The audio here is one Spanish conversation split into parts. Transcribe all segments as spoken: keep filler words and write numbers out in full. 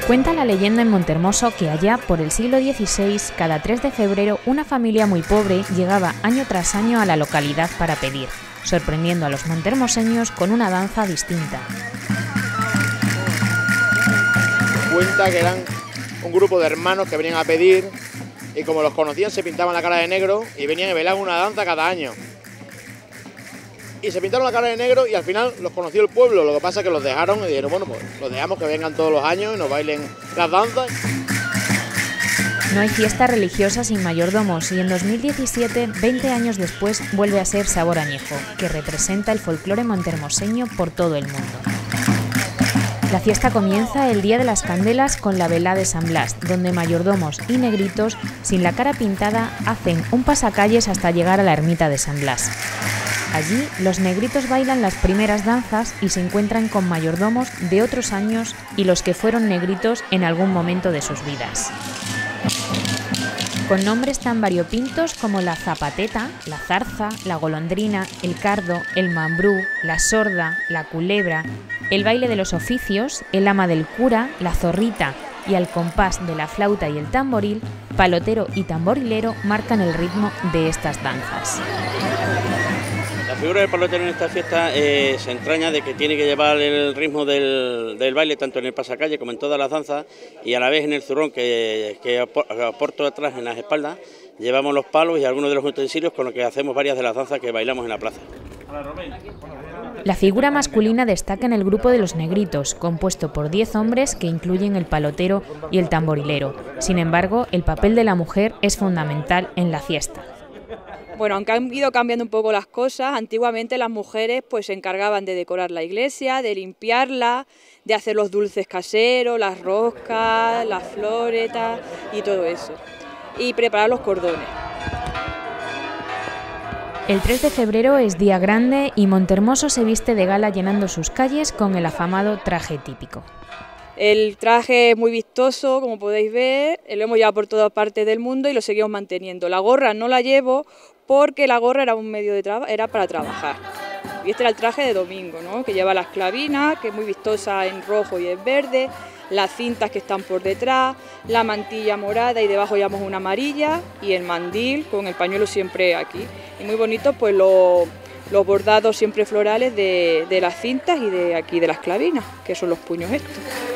Cuenta la leyenda en Montermoso que allá por el siglo dieciséis, cada tres de febrero, una familia muy pobre llegaba año tras año a la localidad para pedir, sorprendiendo a los montermoseños con una danza distinta. Cuenta que eran un grupo de hermanos que venían a pedir y como los conocían se pintaban la cara de negro y venían y bailaban una danza cada año. Y se pintaron la cara de negro y al final los conoció el pueblo, lo que pasa es que los dejaron y dijeron, bueno, pues los dejamos que vengan todos los años y nos bailen las danzas. No hay fiesta religiosa sin mayordomos y en dos mil diecisiete, veinte años después, vuelve a ser Sabor Añejo, que representa el folclore montermoseño por todo el mundo. La fiesta comienza el Día de las Candelas con la Velá de San Blas, donde mayordomos y negritos, sin la cara pintada, hacen un pasacalles hasta llegar a la ermita de San Blas. Allí, los negritos bailan las primeras danzas y se encuentran con mayordomos de otros años y los que fueron negritos en algún momento de sus vidas. Con nombres tan variopintos como la zapateta, la zarza, la golondrina, el cardo, el mambrú, la sorda, la culebra, el baile de los oficios, el ama del cura, la zorrita y al compás de la flauta y el tamboril, palotero y tamborilero marcan el ritmo de estas danzas. La figura del palotero en esta fiesta eh, se entraña de que tiene que llevar el ritmo del, del baile tanto en el pasacalle como en todas las danzas y a la vez en el zurrón que, que aporto atrás en las espaldas llevamos los palos y algunos de los utensilios con los que hacemos varias de las danzas que bailamos en la plaza. La figura masculina destaca en el grupo de los negritos, compuesto por diez hombres que incluyen el palotero y el tamborilero. Sin embargo, el papel de la mujer es fundamental en la fiesta. Bueno, aunque han ido cambiando un poco las cosas, antiguamente las mujeres pues se encargaban de decorar la iglesia, de limpiarla, de hacer los dulces caseros, las roscas, las floretas y todo eso, y preparar los cordones. El tres de febrero es día grande y Montermoso se viste de gala llenando sus calles con el afamado traje típico. El traje es muy vistoso, como podéis ver, lo hemos llevado por todas partes del mundo y lo seguimos manteniendo. La gorra no la llevo porque la gorra era un medio de trabajo, era para trabajar. Y este era el traje de domingo, ¿no? Que lleva la esclavina, que es muy vistosa en rojo y en verde, las cintas que están por detrás, la mantilla morada y debajo llevamos una amarilla y el mandil con el pañuelo siempre aquí. Y muy bonito pues lo, los bordados siempre florales de, de las cintas y de aquí de la esclavina, que son los puños estos.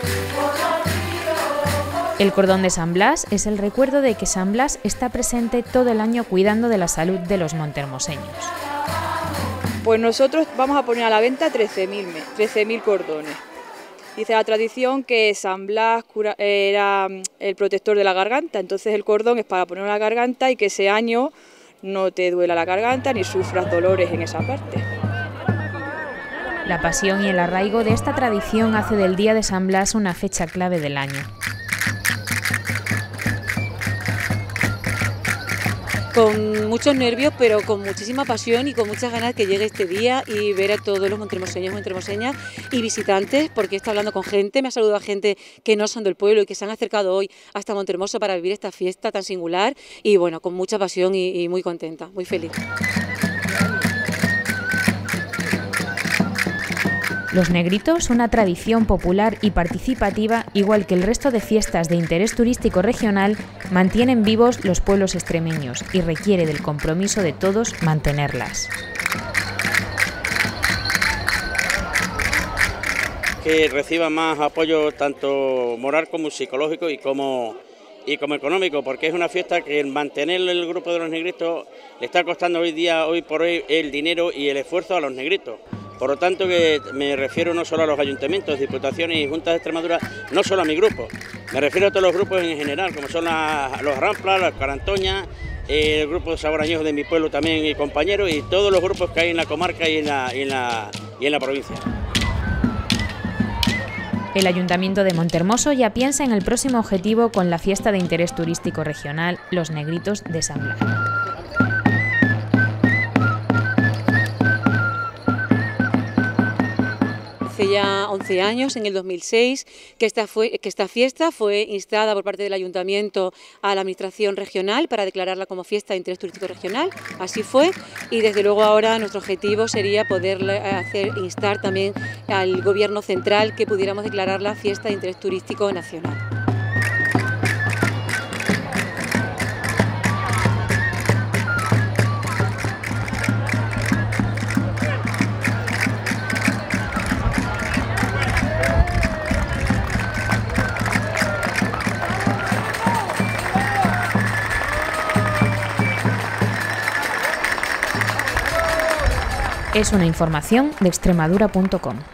El cordón de San Blas es el recuerdo de que San Blas está presente todo el año cuidando de la salud de los montermoseños. Pues nosotros vamos a poner a la venta trece mil cordones. Dice la tradición que San Blas cura, era el protector de la garganta, entonces el cordón es para poner en la garganta y que ese año no te duela la garganta ni sufras dolores en esa parte. La pasión y el arraigo de esta tradición hace del Día de San Blas una fecha clave del año. Con muchos nervios, pero con muchísima pasión y con muchas ganas que llegue este día y ver a todos los montermoseños y montermoseñas y visitantes, porque está hablando con gente, me ha saludado a gente que no son del pueblo y que se han acercado hoy hasta Montermoso para vivir esta fiesta tan singular y bueno, con mucha pasión y, y muy contenta, muy feliz. Los negritos, una tradición popular y participativa, igual que el resto de fiestas de interés turístico regional, mantienen vivos los pueblos extremeños y requiere del compromiso de todos mantenerlas. Que reciba más apoyo tanto moral como psicológico y como, y como económico, porque es una fiesta que mantener el grupo de los negritos le está costando hoy día, hoy por hoy, el dinero y el esfuerzo a los negritos. Por lo tanto, que me refiero no solo a los ayuntamientos, diputaciones y juntas de Extremadura, no solo a mi grupo, me refiero a todos los grupos en general, como son la, los Ramplas, las Carantoñas, el grupo de Sabor Añejo de mi pueblo también y compañeros, y todos los grupos que hay en la comarca y en la, y en la, y en la provincia. El Ayuntamiento de Montermoso ya piensa en el próximo objetivo con la fiesta de interés turístico regional, los Negritos de San Blas. Hace ya once años, en el dos mil seis, que esta, fue, que esta fiesta fue instada por parte del Ayuntamiento a la Administración Regional para declararla como fiesta de interés turístico regional. Así fue, y desde luego ahora nuestro objetivo sería poder hacer, instar también al Gobierno central que pudiéramos declararla fiesta de interés turístico nacional. Es una información de extremadura punto com.